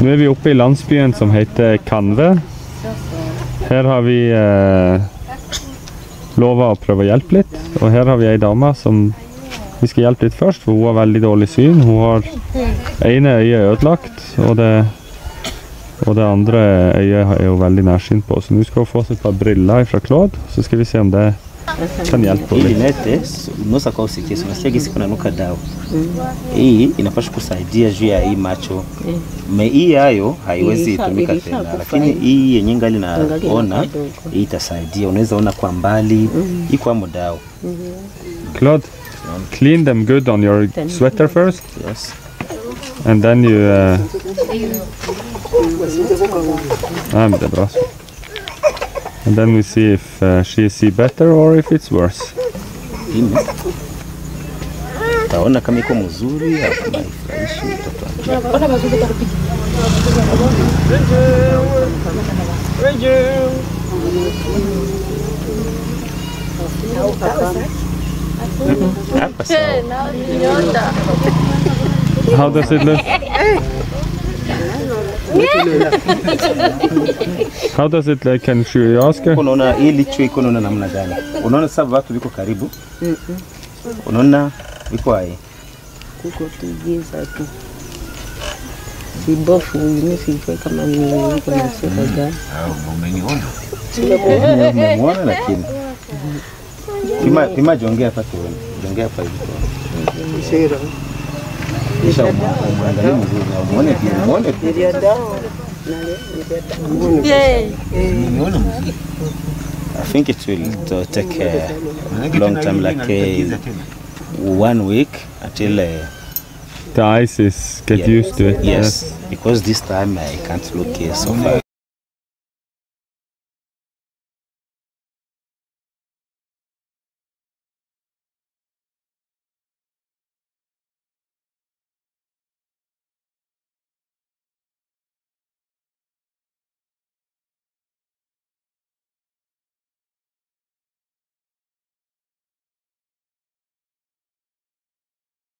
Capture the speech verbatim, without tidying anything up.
Nu är vi uppe i landsbyen som heter Kanve. Her har vi eh, lovet å prøve å hjelpe litt. Og her har vi en dame som vi skal hjelpe litt først, for hun har veldig dårlig syn. Hun har ene øyet ødelagt, og det, og det andre øyet er hun veldig nærsynt på. Så nå skal hun få seg et par briller fra Claude, så skal vi se om det kan hjelpe hili nete unaweza kwa usikizi unasikia gisi kuna nuka dawa hii inapaswa kusaidia juu ya hii macho me hii hayo haiwezi tumika tena, lakini hii yenye ngali naona hii itasaidia, unaweza ona kwa mbali hii kwa mdao. Claude, clean them good on your sweater first. Yes. And then you uh, ah, men det er bra. And then we see if uh, she see better or if it's worse. Taona kama iko mzuri au kama ifurahishi mtoto wangu. How does it look? How does it look? Can you ask her? Unaona hili chui iko naona namna gani? Unaona sasa watu biko karibu? Mhm. Unaona biko hai. Kuko tugiza tu. Sibofu mimi sifai kama ni niko na sura gani. Ah, umeniona? Umeniona lakini. Pima pima jongea hapa tu. Jongea hapa hivi. Sera. Kisha umwangalie mzuri na muone pia muone pia dawa. Yeah. I think it will take a long time, like a one week until uh, the eyes is get yeah, used to it. Yes, yes, because this time I can't look here so far.